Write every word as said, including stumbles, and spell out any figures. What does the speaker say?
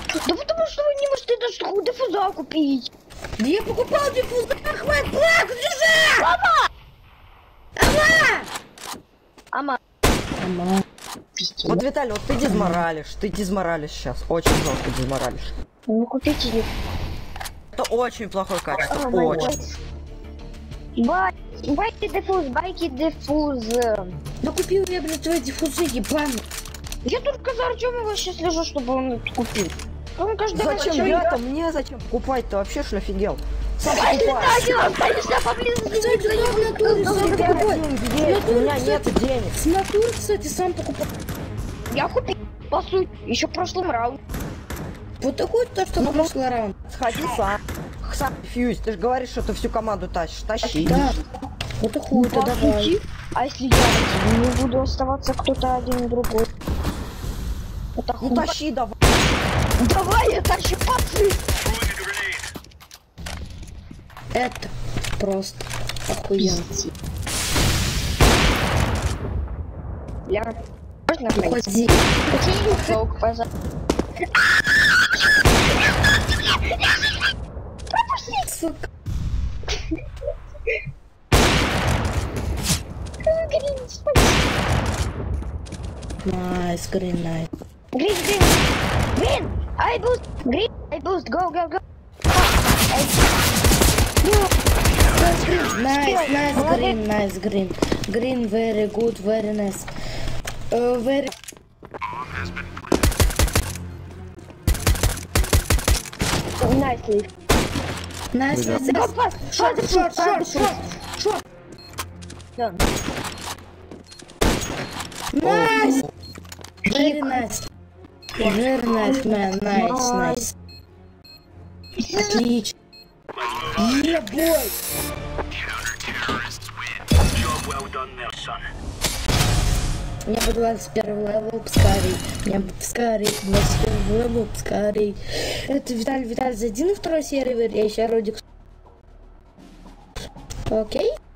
Да потому что вы не можете даже такую диффуза купить. Да я покупал диффуза, хватит плак, держи! Мама! Ама! Ама. Ама. Вот, Виталий, вот ты дизморалишь, ты дизморалишь сейчас, очень жестко дизморалишь. Ну купите ее. Это очень плохое качество, А, очень. Бай, байки диффуз, байки диффуз. Да купил я, блядь, твои диффузы, ебаный. Я только за Артёмова сейчас слежу, чтобы он это купил. Он каждый Зачем я-то? Мне зачем покупать-то? Вообще ж офигел. Сам покупай? покупай. Конечно, поблизости. Кстати, да, в натуре сам покупай. У меня нет денег. С натуры, кстати, сам покупай. Я купил, по сути, еще в прошлом раунде. Вот такой то, что в прошлый раунд. Сходи сам. Сам фьюз, ты же говоришь, что ты всю команду тащишь. Тащи. Да. Вот и хуй, По то давай. сути, а если я не буду оставаться кто-то один и другой? Это Ну хуй. тащи давай. Давай, я тащу, пацаны. Это просто охуенно. Я... Можно пойти? Уходи. Какие сок, пожалуйста. Сука. Найс, грин, найс. Green, green, green. I boost, green. I boost. Go, go, go. Nice, nice, green, nice, green. Green, very good, very nice. Uh, very... Nicely. Nice, nice, Go nice. fast. Short, short, short, short, short. Done. Nice. Very nice. Very nice, man. Nice, nice. Отлично. Yeah, boy. Мне бы двадцать первый левел, скорей. Мне бы скорей, двадцать первый левел, скорей. Это Виталий, Виталий, зайди на второй сервер, я еще Родик. Окей?